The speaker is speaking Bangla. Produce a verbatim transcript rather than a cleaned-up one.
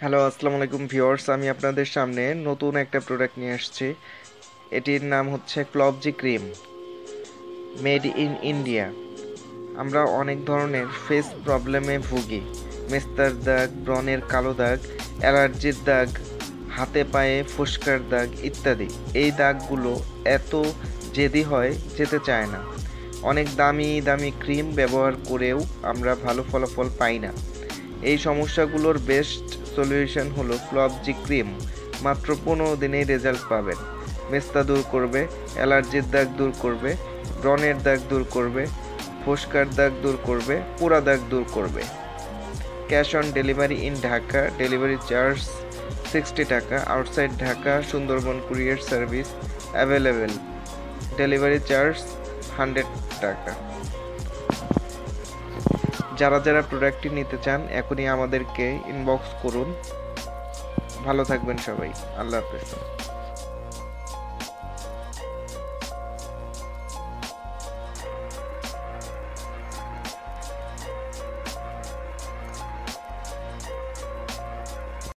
হ্যালো, আসসালামু আলাইকুম ভিউয়ার্স। আমি আপনাদের সামনে নতুন একটা প্রোডাক্ট নিয়ে আসছি। এটির নাম হচ্ছে ক্লবজি ক্রিম, মেড ইন ইন্ডিয়া। আমরা অনেক ধরনের ফেস প্রবলেমে ভুগি। মেস্তার দাগ, ব্রণের কালো দাগ, অ্যালার্জির দাগ, হাতে পায়ে ফোস্কার দাগ ইত্যাদি। এই দাগগুলো এত জেদি হয়, যেতে চায় না। অনেক দামি দামি ক্রিম ব্যবহার করেও আমরা ভালো ফলাফল পাই না। এই সমস্যাগুলোর বেস্ট সলিউশন হলো ক্লবজি ক্রিম। মাত্র পনেরো দিনেই রেজাল্ট পাবেন। মেস্তা দূর করবে, অ্যালার্জির দাগ দূর করবে, ব্রণের দাগ দূর করবে, ফোস্কার দাগ দূর করবে, পোড়া দাগ দূর করবে। Cash on delivery in Dhaka, delivery charge sixty টাকা। Outside Dhaka Sundarban courier service available, delivery charge hundred টাকা। যারা যারা প্রোডাক্টটি নিতে চান এখনই আমাদেরকে ইনবক্স করুন। ভালো থাকবেন সবাই। আল্লাহ হাফেজ।